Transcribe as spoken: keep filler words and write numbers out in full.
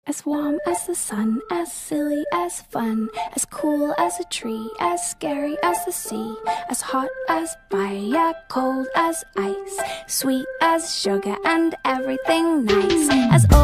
As warm as the sun, as silly as fun, as cool as a tree, as scary as the sea, as hot as fire, cold as ice, sweet as sugar and everything nice, as